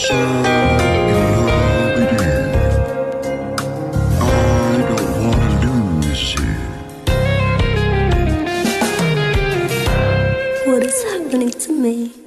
inside your love again. I don't wanna lose you. What is happening to me?